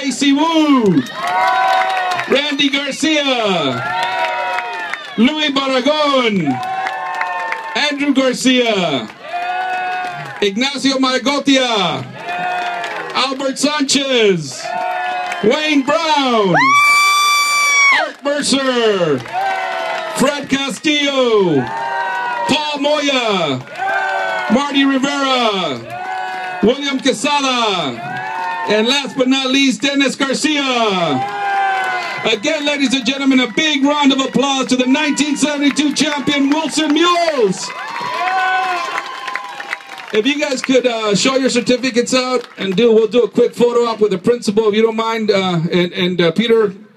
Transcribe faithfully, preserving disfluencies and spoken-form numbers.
Stacy Wu, Randy Garcia, Louis Barragon, Andrew Garcia, Ignacio Maragotia, Albert Sanchez, Wayne Brown, Art Mercer, Fred Castillo, Paul Moya, Marty Rivera, William Quesada, and last but not least, Dennis Garcia. Again, ladies and gentlemen, a big round of applause to the nineteen seventy-two champion, Wilson Mules. If you guys could uh, show your certificates out and do, we'll do a quick photo op with the principal, if you don't mind. Uh, and and uh, Peter,